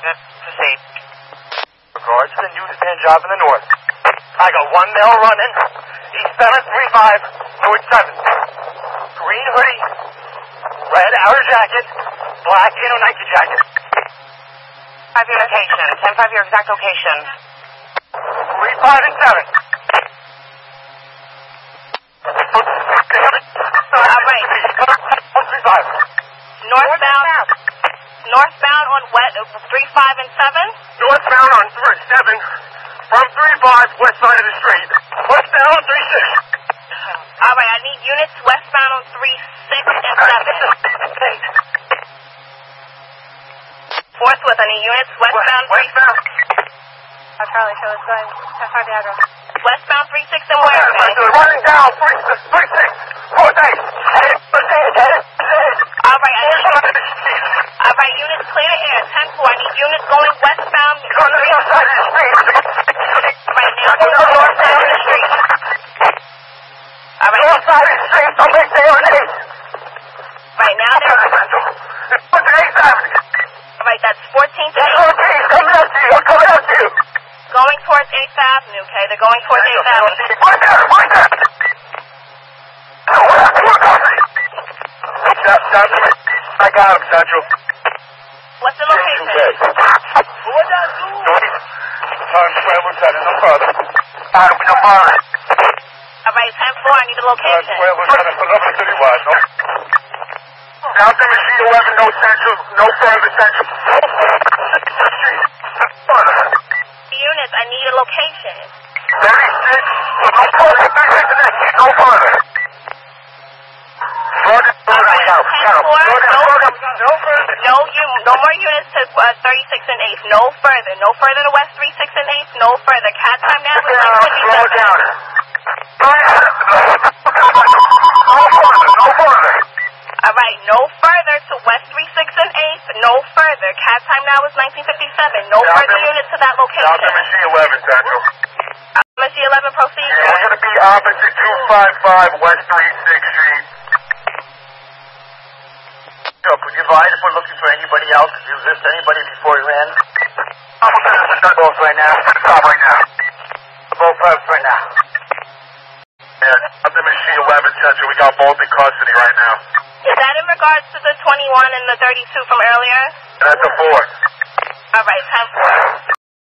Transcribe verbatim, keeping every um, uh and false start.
Good. Proceed. Regards to the newsstand job in the north. I got one male running. Eastbound three five, north seven. Green hoodie, red outer jacket, black Ano Nike jacket. Five your location. ten five your exact location. three five and seven. All right. three five. Northbound. Northbound on wet three five and seven. Northbound on three seven. From three five, west side of the street. Westbound on three six. All right. I need units westbound on three six and seven. Forthwith. I need units westbound three. Westbound. Oh, Charlie, show us going. That's our address. Westbound three six and where? Running down three six. three six. Four eight. All right. I need. All right. Units clear the air. ten four. I need units going westbound. On the other side of the street. Right now, go north side of the street. All right. North side of the street. Don't make the on eight. Right now, they're. What's the eighth Avenue? All right. That's fourteenth. That's okay. Coming up to you. I'm coming up to you. Going towards eighth Avenue, okay? They're going towards eighth Avenue. Right there. Right there. I got him, Central. What's the location? What does do? Times Square, Lieutenant, no further. All right, no further. All right, ten four, I need the location. Times Square, Lieutenant, Philadelphia Citywide, no? Down to machine eleven, no Central, no further, Central. Units, I need a location. thirty-six, no further, thirty-six, no further. All right, ten four, no, no, you, no more units to uh, thirty-six and eighth, no further, no further to west three six and eighth, no further. Cat time now is like Slow down. No further, no further. All right, no further to west three six and eighth, no further. Cat time now is nineteen fifty-seven, no Down further to, units to that location. Down to machine eleven, Central. Machine eleven, proceed. Yeah, we're going to be opposite two five five West thirty-sixth Street. So, could you advise if we're looking for anybody else? Could you list anybody before you ran? I'm going to both right now. Stop right now. Both us right now. Yeah, up to machine eleven, Central. We got both in custody right now. Is that in regards to the twenty-one and the thirty-two from earlier? That's a four. All right, ten four.